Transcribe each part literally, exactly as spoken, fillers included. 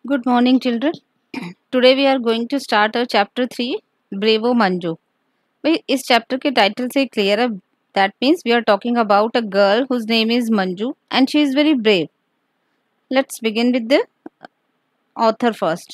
Good morning, children. Today we are going to start our chapter three, Bravo Manju. भाई इस chapter के title से clear है. That means we are talking about a girl whose name is Manju and she is very brave. Let's begin with the author first.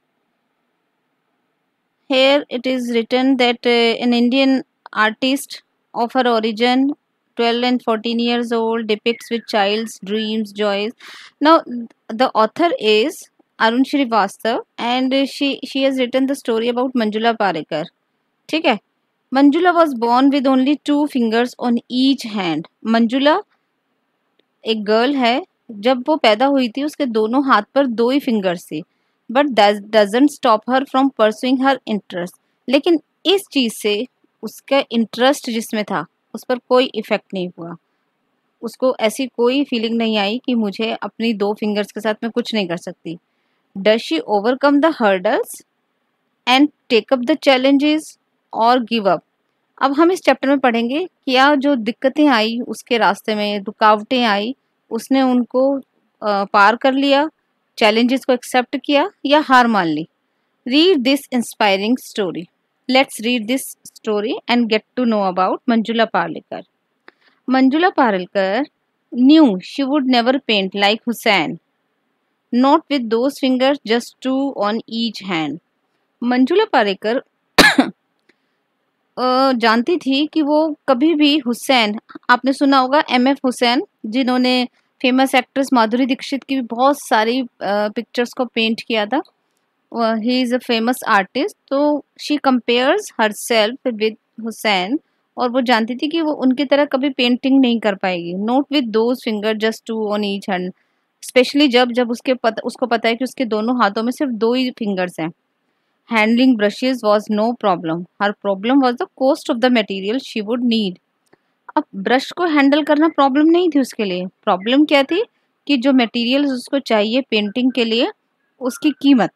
Here it is written that uh, an Indian artist of her origin, twelve and fourteen years old, depicts with child's dreams, joys. Now, the author is Arun Srivastav and uh, she she has written the story about Manjula Parekar. ठीक है. Manjula was born with only two fingers on each hand. Manjula एक girl है. जब वो पैदा हुई थी उसके दोनों हाथ पर दो ही फिंगर्स थे. But doesn't stop her from pursuing her interest. लेकिन इस चीज़ से उसका इंटरेस्ट जिसमें था उस पर कोई इफेक्ट नहीं हुआ. उसको ऐसी कोई फीलिंग नहीं आई कि मुझे अपनी दो फिंगर्स के साथ मैं कुछ नहीं कर सकती. Does she overcome the hurdles and take up the challenges or give up. अब हम इस चैप्टर में पढ़ेंगे क्या जो दिक्कतें आई उसके रास्ते में, रुकावटें आई, उसने उनको आ, पार कर लिया, चैलेंजेस को एक्सेप्ट किया या हार मान ली. Read this inspiring story. Let's read this story and get to know about Manjula Parlekar. Manjula Parlekar knew she would never paint like Hussein, not with those fingers, just two on each hand. Manjula Parlekar जानती थी कि वो कभी भी हुसैन, आपने सुना होगा एम एफ हुसैन, जिन्होंने फेमस एक्ट्रेस माधुरी दीक्षित की बहुत सारी पिक्चर्स को पेंट किया था. He is a famous artist. तो she compares herself with Hussain और वो जानती थी कि वो उनकी तरह कभी पेंटिंग नहीं कर पाएगी. Not with those finger just two on each hand. Especially जब जब उसके पता उसको पता है कि उसके दोनों हाथों में सिर्फ दो ही फिंगर्स हैं. Handling brushes was no problem. Her problem was the cost of the material she would need. अब ब्रश को हैंडल करना प्रॉब्लम नहीं थी उसके लिए. प्रॉब्लम क्या थी कि जो मटेरियल्स उसको चाहिए पेंटिंग के लिए उसकी कीमत.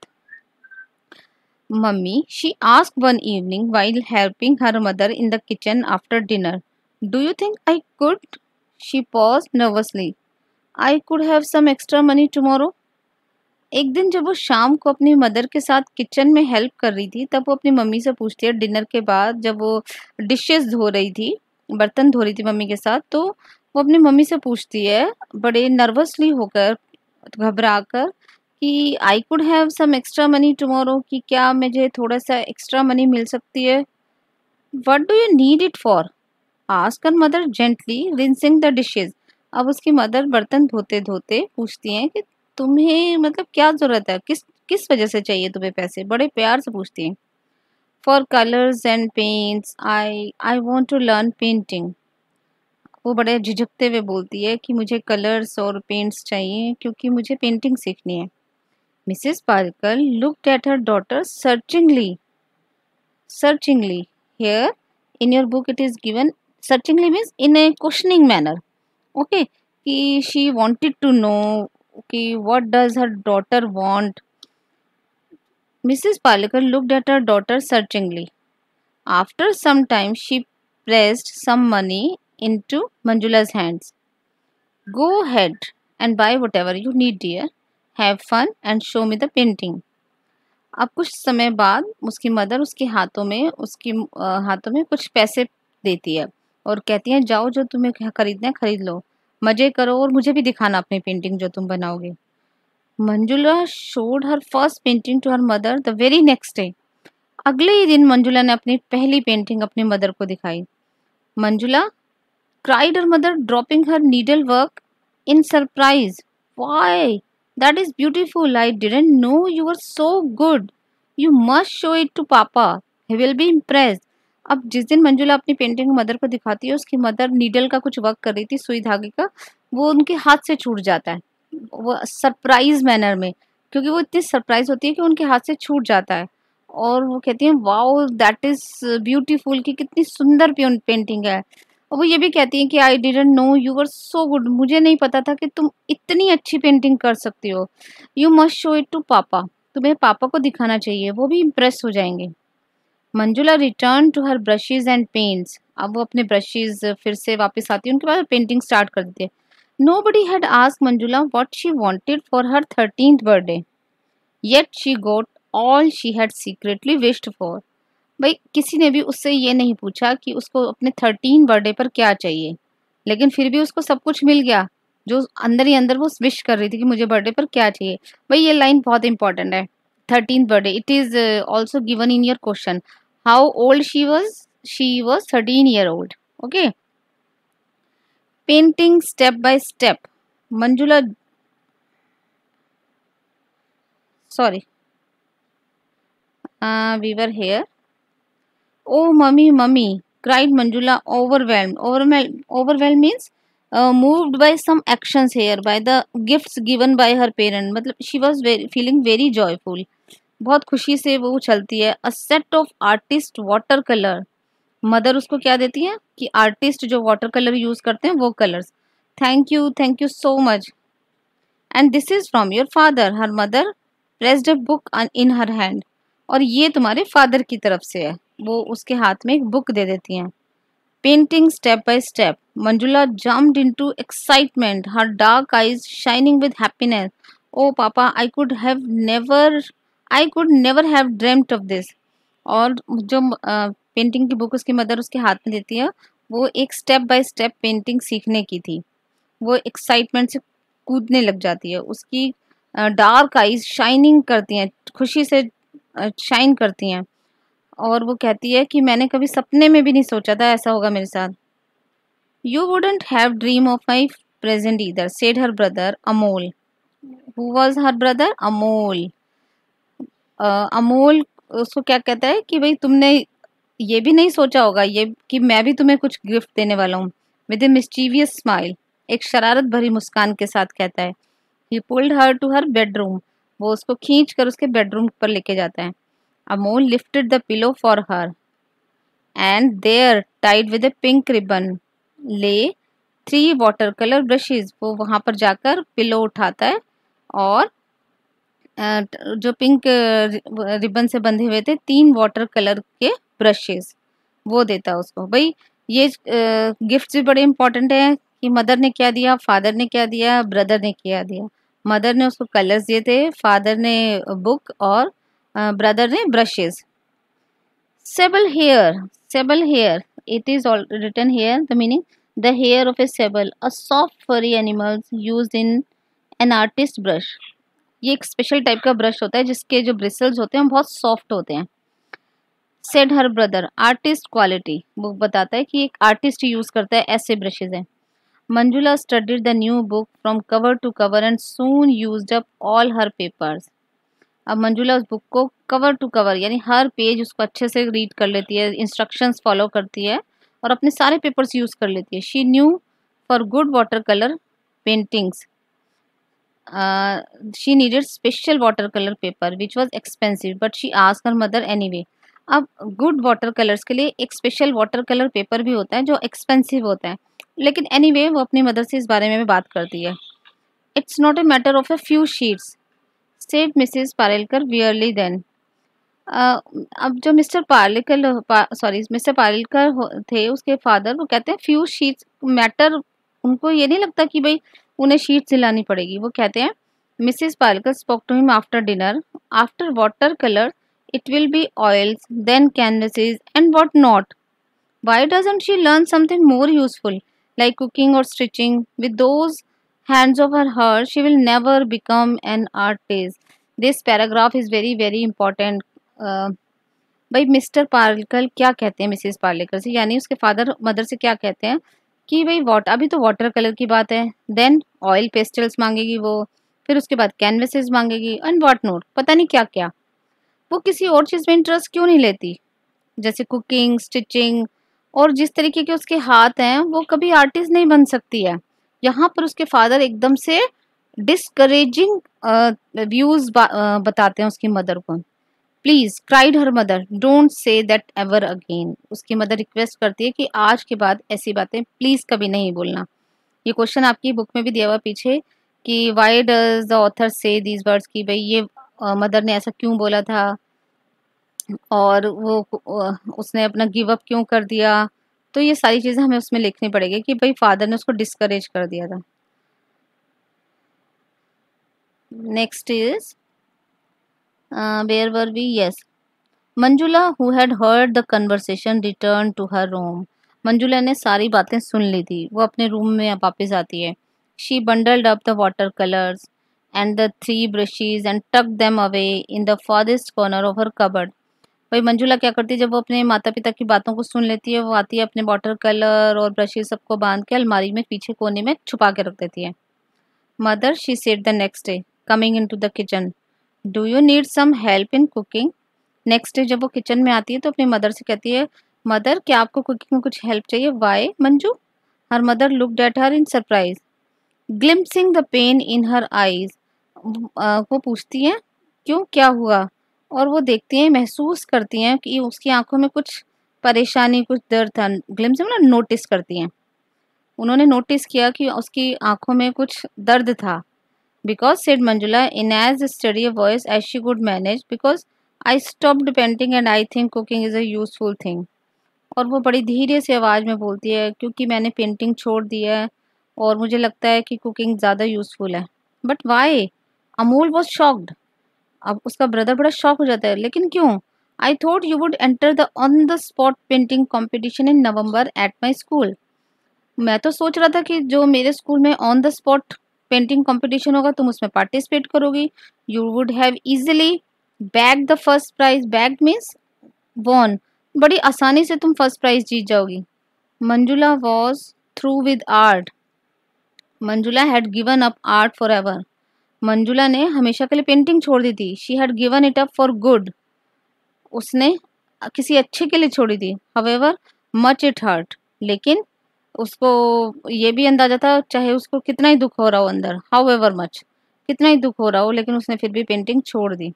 Mummy, she asked one evening while helping her mother in the kitchen after dinner, do you think I could? She paused nervously. I could have some extra money tomorrow. एक दिन जब वो शाम को अपनी मदर के साथ किचन में हेल्प कर रही थी तब वो अपनी मम्मी से पूछती है, डिनर के बाद जब वो डिशेस धो रही थी, बर्तन धो रही थी मम्मी के साथ, तो वो अपनी मम्मी से पूछती है बड़े नर्वसली होकर, घबरा कर, कि I could have some extra money tomorrow, कि क्या मुझे थोड़ा सा एक्स्ट्रा मनी मिल सकती है. What do you need it for? Ask her mother gently rinsing the dishes. अब उसकी मदर बर्तन धोते धोते पूछती हैं कि तुम्हें मतलब क्या जरूरत है, किस किस वजह से चाहिए तुम्हें पैसे, बड़े प्यार से पूछती हैं. For colours and paints, I I want to learn painting. वो बड़े झिझकते हुए बोलती है कि मुझे कलर्स और पेंट्स चाहिए क्योंकि मुझे पेंटिंग सीखनी है. Mrs Parker looked at her daughter searchingly. Searchingly here in your book it is given searchingly means in a questioning manner. Okay, कि शी वांटेड टू नो कि what does her daughter want. Missus Palekar looked at her daughter searchingly. After some time, she pressed some money into Manjula's hands. Go ahead and buy whatever you need, dear. Have fun and show me the painting. अब कुछ समय बाद उसकी mother उसके हाथों में उसकी हाथों में कुछ पैसे देती है और कहती है, जाओ जो तुम्हें खरीदना है खरीद लो, मजे करो और मुझे भी दिखाना अपनी पेंटिंग जो तुम बनाओगे. Manjula showed her first painting to her mother the very next day. अगले ही दिन मंजुला ने अपनी पहली पेंटिंग अपनी मदर को दिखाई. Manjula cried her mother dropping her needle work in surprise. Why, that is beautiful. I didn't know you are so good. You must show it to papa. He will be impressed. अब जिस दिन मंजुला अपनी painting mother को दिखाती है, उसकी mother needle का कुछ वर्क कर रही थी, सुई धागे का, वो उनके हाथ से छूट जाता है, वो सरप्राइज मैनर में, क्योंकि वो इतनी सरप्राइज होती है कि उनके हाथ से छूट जाता है. और वो कहती हैं, वाओ दैट इज ब्यूटीफुल, कि कितनी सुंदर पेंटिंग है. और वो ये भी कहती हैं कि I didn't know you were so good. मुझे नहीं पता था कि तुम इतनी अच्छी पेंटिंग कर सकती हो. You must show it to papa. तुम्हें पापा को दिखाना चाहिए, वो भी इम्प्रेस हो जाएंगे. Manjula return to her brushes and paints. अब वो अपने ब्रशेज फिर से वापस आती है, उनके बाद पेंटिंग स्टार्ट कर देती है. Nobody had asked Manjula what she wanted for her thirteenth birthday. Yet she got all she had secretly wished for. भाई किसी ने भी उससे ये नहीं पूछा कि उसको अपने थर्टीन बर्थडे पर क्या चाहिए, लेकिन फिर भी उसको सब कुछ मिल गया जो अंदर ही अंदर वो विश कर रही थी कि मुझे बर्थडे पर क्या चाहिए। भाई ये लाइन बहुत इंपॉर्टेंट है। Thirteen birthday, it is also given in your question. How old she was? She was thirteen year old. Okay. Painting step by step. Manjula, sorry, we were here. Oh, mummy, mummy, cried Manjula, overwhelmed. Overwhelmed, overwhelmed means uh, moved by some actions here, by the gifts given by her parent. मतलब she was very, feeling very joyful. बहुत खुशी से वो चलती है। A set of artist water color. Mother उसको क्या देती है कि आर्टिस्ट जो वाटर कलर यूज करते हैं वो colours. Thank you, thank you so much. And this is from your father. Her mother pressed a book in her hand. और ये तुम्हारे फादर की तरफ से है। वो उसके हाथ में एक बुक दे देती हैं। Painting step by step. Manjula jumped into excitement, her dark eyes shining with happiness. Oh पापा, I could have never, I could never have dreamt of this. और जो पेंटिंग की बुक उसकी मदर उसके हाथ में देती है, वो एक स्टेप बाय स्टेप पेंटिंग सीखने की थी। वो एक्साइटमेंट से कूदने लग जाती है। उसकी डार्क आईज शाइनिंग करती हैं, खुशी से शाइन करती हैं। और वो कहती है कि मैंने कभी सपने में भी नहीं सोचा था ऐसा होगा मेरे साथ। You wouldn't have dream of my present either, said her brother Amol. Who was her brother? Amol. Amol उसको क्या कहता है कि भाई तुमने ये भी नहीं सोचा होगा ये कि मैं भी तुम्हें कुछ गिफ्ट देने वाला हूँ। विद ए मिस्चीवियस स्माइल, एक शरारत भरी मुस्कान के साथ कहता है। He pulled her to her bedroom, वो उसको खींच कर उसके बेडरूम पर लेके जाता है। Amol lifted the pillow for her and there tied with a pink ribbon lay three water colour brushes. वो वहां पर जाकर पिलो उठाता है और जो पिंक रिबन से बंधे हुए थे तीन वाटर कलर के ब्रशेस वो देता है उसको। भाई ये गिफ्ट्स भी बड़े इंपॉर्टेंट हैं कि मदर ने क्या दिया, फादर ने क्या दिया, ब्रदर ने क्या दिया। मदर ने उसको कलर्स दिए थे, फादर ने बुक और ब्रदर ने brushes. Sable hair, sable hair, it is all written here the meaning, the hair of a sable, a soft furry animal used in an artist brush। ये एक special type का brush होता है जिसके जो bristles होते हैं बहुत सॉफ्ट होते हैं। Said her brother, artist quality, वो बताता है कि एक आर्टिस्ट यूज करता है ऐसे ब्रशेज हैं। Manjula studied the new book from cover to cover and soon used up all her papers. अब मंजुला उस बुक को कवर टू कवर यानी हर पेज उसको अच्छे से रीड कर लेती है, इंस्ट्रक्शंस फॉलो करती है और अपने सारे पेपर्स यूज कर लेती है। She knew for good water colour paintings Uh, she needed special watercolor paper which was expensive but she asked her mother anyway। अब गुड वाटर कलर्स के लिए एक स्पेशल वाटर कलर पेपर भी होता है जो एक्सपेंसिव होता है, लेकिन एनीवे anyway, वो अपनी मदर से इस बारे में भी बात करती है। It's not a matter of a few sheets, said Mrs Parelkar wearily then. अब जो Mr Parlikar sorry Mr Parlikar थे उसके फादर, वो कहते हैं फ्यू शीट्स मैटर, उनको ये नहीं लगता कि भाई उन्हें शीट्स हिलानी पड़ेगी। वो कहते हैं Mrs Parlikar spoke to him after dinner, after water colour it will be oils then canvases and what not. Why doesn't she learn something more useful like cooking or stitching? With those hands of her heart she will never become an artist। this paragraph is very very important। uh, भाई Mr Parlikar क्या कहते हैं Mrs पार्लिकर से, यानी उसके father mother से क्या कहते हैं कि भाई वाट अभी तो वाटर कलर की बात है, देन ऑयल पेस्टल्स मांगेगी वो, फिर उसके बाद कैनवसेस मांगेगी एंड व्हाट नॉट, पता नहीं क्या क्या। वो किसी और चीज़ में इंटरेस्ट क्यों नहीं लेती, जैसे कुकिंग स्टिचिंग, और जिस तरीके के उसके हाथ हैं वो कभी आर्टिस्ट नहीं बन सकती है। यहाँ पर उसके फादर एकदम से डिस्करेजिंग व्यूज बताते हैं उसकी मदर को। Please, cried her mother, don't say that ever again. उसकी मदर रिक्वेस्ट करती है कि आज के बाद ऐसी बातें प्लीज कभी नहीं बोलना। ये क्वेश्चन आपकी बुक में भी दिया हुआ पीछे कि why does the author say these words, की भाई ये मदर ने ऐसा क्यों बोला था और वो उसने अपना गिव अप क्यों कर दिया। तो ये सारी चीज़ें हमें उसमें लिखनी पड़ेगी कि भाई फादर ने उसको डिस्करेज कर दिया था। Next is where were we? Yes, Manjula who had heard the conversation return to her room. Manjula ने सारी बातें सुन ली थी, वो अपने रूम में वापस आती है। She bundled up the water colours and the three brushes and tuck them away in the farthest corner of her cupboard. भाई मंजुला क्या करती है, जब वो अपने माता पिता की बातों को सुन लेती है, वो आती है अपने वाटर कलर और ब्रशेस सबको बांध के अलमारी में पीछे कोने में छुपा के रख देती है। Mother, she said the next day coming in to the kitchen, do you need some help in cooking? Next day जब वो किचन में आती है तो अपनी मदर से कहती है, मदर क्या आपको कुकिंग में कुछ हेल्प चाहिए? Why Manju? Her mother looked at her in surprise, glimpsing the pain in her eyes. वो पूछती हैं क्यों, क्या हुआ? और वो देखती हैं, महसूस करती हैं कि उसकी आंखों में कुछ परेशानी, कुछ दर्द था। ग्लिम्स मतलब नोटिस करती हैं, उन्होंने नोटिस किया कि उसकी आंखों में कुछ दर्द था। Because said Manjula in as steady voice as she could manage, because I stopped painting and I think cooking is a useful thing. और वो बड़ी धीरे से आवाज़ में बोलती है, क्योंकि मैंने पेंटिंग छोड़ दी है और मुझे लगता है कि कुकिंग ज़्यादा यूजफुल है। But why? Amul was shocked. अब उसका ब्रदर बड़ा शॉक हो जाता है, लेकिन क्यों? I thought you would enter the on the spot painting competition in November at my school. मैं तो सोच रहा था कि जो मेरे स्कूल में on the spot painting competition होगा तुम उसमें पार्टिसिपेट करोगी, you would have easily bag the first prize. Bag means won, बड़ी आसानी से तुम फर्स्ट प्राइज जीत जाओगी। Manjula was through with art. Manjula had given up art for ever. Manjula ने हमेशा के लिए पेंटिंग छोड़ दी थी। She had given it up for good. उसने किसी अच्छे के लिए छोड़ी थी। हवेवर मच इट हर्ट, लेकिन उसको ये भी अंदाजा था, चाहे उसको कितना ही दुख हो रहा हो अंदर, हाउ एवर मच, कितना ही दुख हो रहा हो, लेकिन उसने फिर भी पेंटिंग छोड़ दी।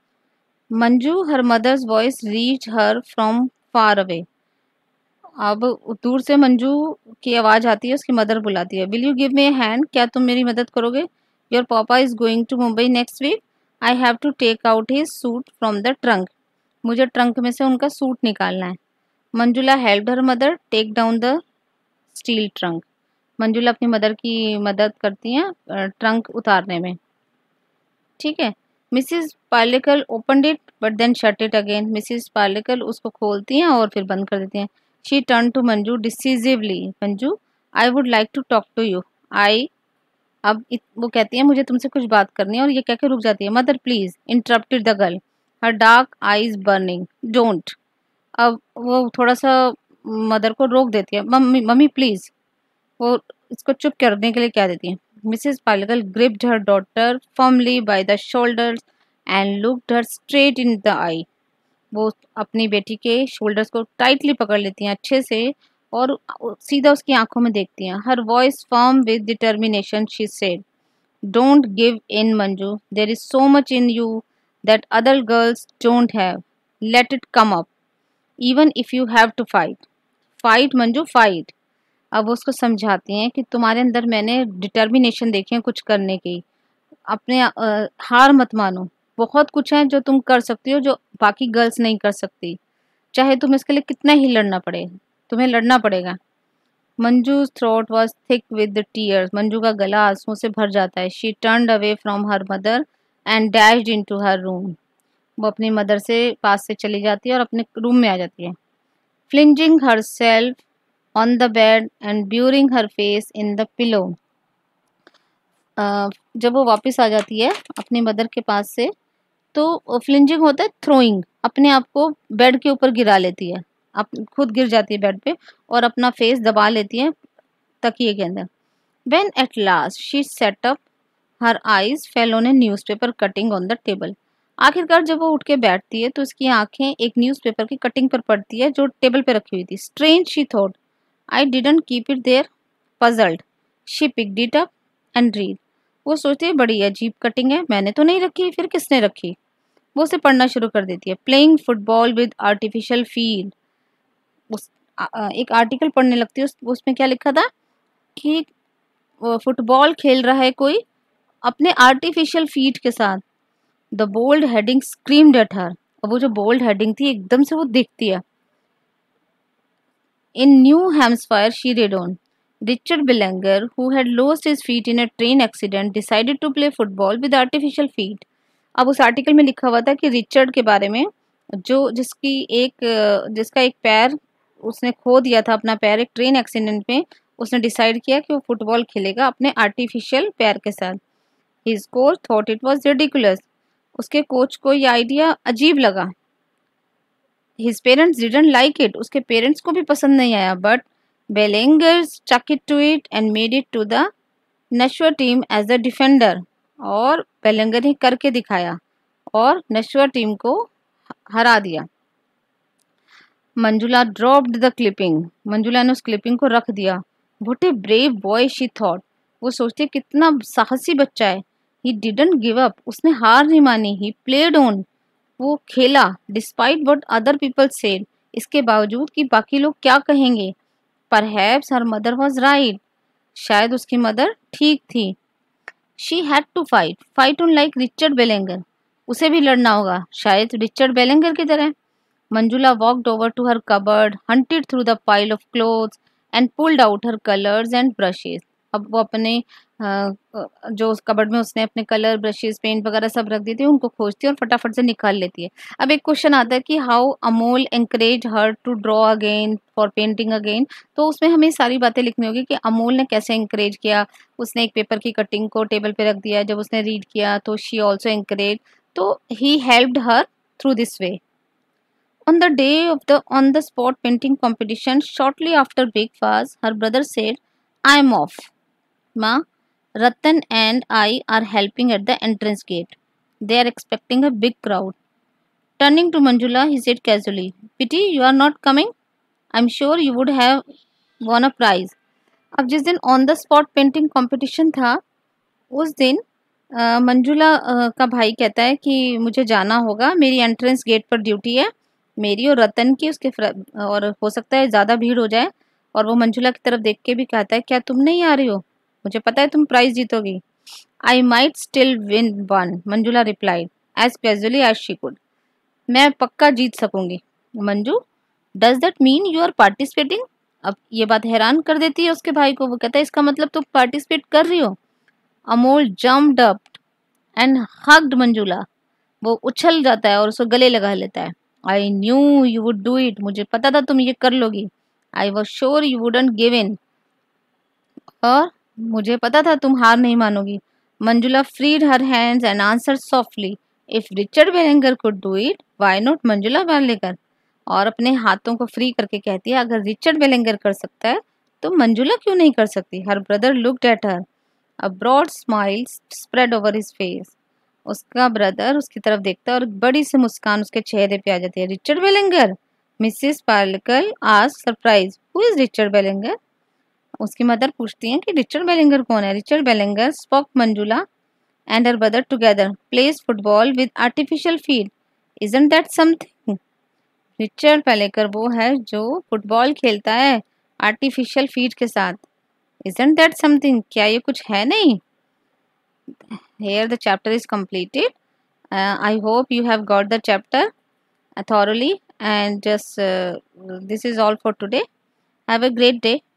Manju, her mother's voice reach her from far away. अब दूर से मंजू की आवाज़ आती है, उसकी मदर बुलाती है, will you give me a hand? क्या तुम मेरी मदद करोगे? Your papa is going to Mumbai next week, I have to take out his suit from the trunk. मुझे ट्रंक में से उनका सूट निकालना है। Manjula helped her mother take down the steel trunk. Manjula अपनी मदर की मदद करती हैं ट्रंक उतारने में। ठीक है। Mrs Parlekar opened it but then shut it again. Mrs Parlekar उसको खोलती हैं और फिर बंद कर देती हैं। She turn to Manju decisively, Manju I would like to talk to you. I अब इत, वो कहती है मुझे तुमसे कुछ बात करनी है, और ये कह के रुक जाती है। Mother please, interrupted the girl, her dark eyes burning, don't. अब वो थोड़ा सा मदर को रोक देती है। मम्मी मम्मी प्लीज, वो इसको चुप करने के लिए कह देती है। Mrs Parlekar gripped her daughter firmly by the shoulders and looked her straight in the eye. वो अपनी बेटी के शोल्डर्स को टाइटली पकड़ लेती हैं अच्छे से और सीधा उसकी आंखों में देखती हैं। Her voice firm with determination, she said, don't give in Manju, there is so much in you that other girls don't have, let it come up even if you have to fight. Fight Manju, fight. अब वो उसको समझाती हैं कि तुम्हारे अंदर मैंने determination देखी है कुछ करने की, अपने अ, हार मत मानो, बहुत कुछ है जो तुम कर सकती हो जो बाकी गर्ल्स नहीं कर सकती, चाहे तुम इसके लिए कितना ही लड़ना पड़े, तुम्हें लड़ना पड़ेगा। मंजू's throat was thick with the tears. Manju का गला आंसुओं से भर जाता है। She turned away from her mother and dashed into her room. वो अपनी मदर से पास से चली जाती है और अपने रूम में आ जाती है। Flinging herself on the bed and burying her face in the pillow. अ, जब वो वापस आ जाती है अपनी मदर के पास से, तो फ्लिंजिंग होता है थ्रोइंग, अपने आप को बेड के ऊपर गिरा लेती है, आप खुद गिर जाती है बेड पे और अपना फेस दबा लेती है तकिए के अंदर। When at last she sat up, her eyes fell on a newspaper cutting on the table. आखिरकार जब वो उठ के बैठती है तो उसकी आंखें एक न्यूज़पेपर की कटिंग पर पड़ती है जो टेबल पे रखी हुई थी। Strange, she thought, I didn't keep it there. Puzzled, she picked it up and read. वो सोचती है बड़ी अजीब कटिंग है, मैंने तो नहीं रखी, फिर किसने रखी? वो उसे पढ़ना शुरू कर देती है। Playing football with artificial field. उस आ, आ, एक आर्टिकल पढ़ने लगती है, उस, उसमें क्या लिखा था कि फुटबॉल खेल रहा है कोई अपने आर्टिफिशियल फीट के साथ। The bold heading screamed at her. अब वो जो बोल्ड हेडिंग थी एकदम से वो दिखती है। In New Hampshire she read on, Richard Belanger, who had lost his feet in a train accident, decided to play football with artificial feet. अब उस आर्टिकल में लिखा हुआ था कि रिचर्ड के बारे में, जो जिसकी एक जिसका एक पैर उसने खो दिया था, अपना पैर एक ट्रेन एक्सीडेंट में। उसने डिसाइड किया कि वो फुटबॉल खेलेगा अपने आर्टिफिशियल पैर के साथ। His coach thought it was ridiculous. उसके कोच को ये आइडिया अजीब लगा। His parents didn't like it. उसके पेरेंट्स को भी पसंद नहीं आया। But Belanger stuck it to it and made it to the national team as a defender. और बेलेंगर ने करके दिखाया और नश्वर टीम को हरा दिया। Manjula dropped the clipping. Manjula ने उस क्लिपिंग को रख दिया। What a brave boy she thought. वो सोचती कितना साहसी बच्चा है। He didn't give up. उसने हार नहीं मानी। He played on. वो खेला despite what other people said. इसके बावजूद कि बाकी लोग क्या कहेंगे। Perhaps her mother was right. शायद उसकी मदर ठीक थी। She had to fight fight on like Richard बेलेंगर। उसे भी लड़ना होगा, शायद रिचर्ड बेलेंगर की तरह। Manjula walked over to her cupboard, hunted through the pile of clothes, and pulled out her colors and brushes. अब वो अपने अ, जो उस कबर्ड में उसने अपने कलर ब्रशेस पेंट वगैरह सब रख दी थी, उनको खोजती है और फटाफट से निकाल लेती है। अब एक क्वेश्चन आता है कि how Amol encourage her to draw again for painting again. तो उसमें हमें सारी बातें लिखनी होगी कि अमोल ने कैसे एंकरेज किया। उसने एक पेपर की कटिंग को टेबल पे रख दिया, जब उसने रीड किया तो शी ऑल्सो एंकरेज, तो he helped her through this way. On the day of the on the spot painting competition, shortly after breakfast, her brother said, I am off. Ma, Ratan and I are helping at the entrance gate. They are expecting a big crowd. Turning to Manjula, he said casually, Pity you are not coming? I'm sure you would have won a prize. अब जिस दिन on the spot painting competition था, उस दिन अ, मंजुला अ, का भाई कहता है कि मुझे जाना होगा, मेरी एंट्रेंस गेट पर ड्यूटी है, मेरी और रतन की। उसके फ्र- और हो सकता है ज़्यादा भीड़ हो जाए। और वो मंजुला की तरफ देख के भी कहता है, क्या तुम नहीं आ रही हो? मुझे पता है तुम प्राइज जीतोगी। I might still win one, Manjula replied as casually as she could. मैं पक्का जीत सकूंगी। Manju, does that mean you are participating? अब ये बात हैरान कर देती है उसके भाई को। वो कहता है, इसका मतलब तुम पार्टिसिपेट कर रही हो? Amol jumped up and hugged Manjula. वो उछल जाता है और उसको गले लगा लेता है। I knew you would do it. मुझे पता था तुम ये कर लोगी। I was sure you wouldn't give in. और मुझे पता था तुम हार नहीं मानोगी। Manjula freed her hands and answer softly, if Richard Bellenger could do it, why not Manjula Walekar. और अपने हाथों को फ्री करके कहती है, अगर रिचर्ड वेलेंगर कर सकता है तो मंजुला क्यों नहीं कर सकती। Her brother looked at her. A broad smile spread over his face. उसका ब्रदर उसकी तरफ देखता है और बड़ी सी मुस्कान उसके चेहरे पे आ जाती है। रिचर्ड बेलेंगर? मिसेस पार्लिकल आज surprise, who is Richard Bellenger? उसकी मदर पूछती है कि रिचर्ड बेलेंगर कौन है। Richard Bellenger, spoke Manjula and her brother together, plays football with artificial field. Isn't that something? Richard Bellenger वो है जो फुटबॉल खेलता है आर्टिफिशियल फील्ड के साथ। Isn't that something? क्या ये कुछ है नहीं? Here the chapter is completed. Uh, I hope you have got the chapter uh, thoroughly, and just uh, this is all for today. Have a great day.